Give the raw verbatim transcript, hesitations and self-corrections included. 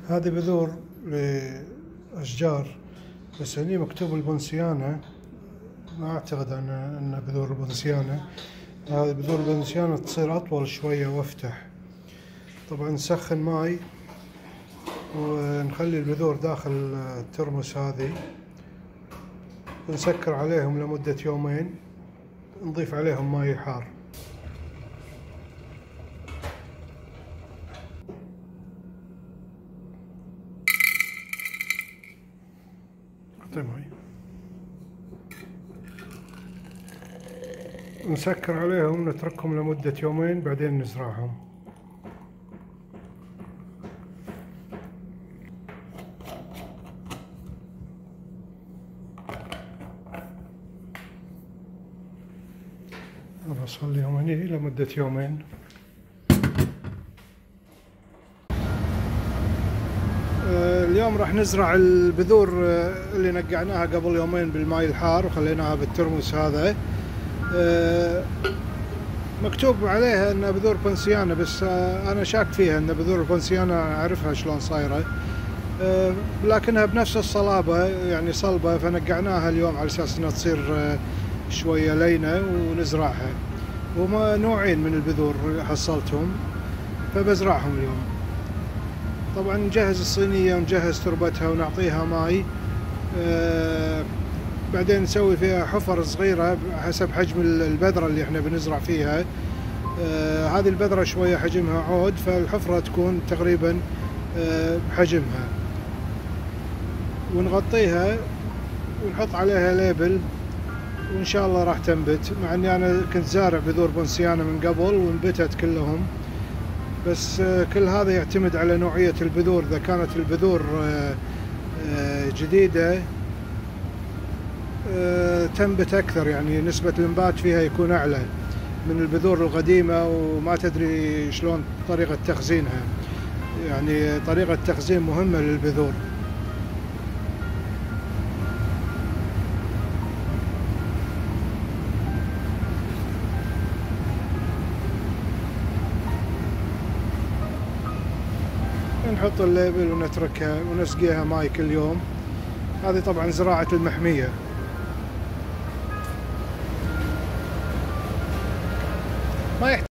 هذه بذور لأشجار، بس هني مكتوب البونسيانا، ما أعتقد أن أن بذور البونسيانا. هذه بذور البونسيانا تصير أطول شوية وأفتح. طبعا نسخن ماي ونخلي البذور داخل الترمس هذه، ونسكر عليهم لمدة يومين، نضيف عليهم ماي حار. نسكر عليهم، نتركهم لمدة يومين، بعدين نزرعهم. أنا أصليهم هني لمدة يومين. اليوم راح نزرع البذور اللي نقعناها قبل يومين بالماء الحار وخليناها بالترمس هذا. مكتوب عليها انها بذور بونسيانا، بس انا شاك فيها ان بذور البونسيانا اعرفها شلون صايره، لكنها بنفس الصلابه، يعني صلبه، فنقعناها اليوم على اساس انها تصير شويه لينه ونزرعها. وما نوعين من البذور حصلتهم فبزرعهم اليوم. طبعا نجهز الصينيه ونجهز تربتها ونعطيها ماي، أه بعدين نسوي فيها حفر صغيره حسب حجم البذره اللي احنا بنزرع فيها. أه هذه البذره شويه حجمها عود، فالحفره تكون تقريبا أه بحجمها، ونغطيها ونحط عليها ليبل، وان شاء الله راح تنبت. مع اني انا كنت زارع بذور بونسيانا من قبل وانبتت كلهم، بس كل هذا يعتمد على نوعية البذور. إذا كانت البذور جديدة تنبت أكثر، يعني نسبة الإنبات فيها يكون أعلى من البذور القديمة، وما تدري شلون طريقة تخزينها. يعني طريقة تخزين مهمة للبذور. نحط الليبل ونتركها ونسقيها ماي كل يوم. هذه طبعا زراعة المحمية. ما يحتاج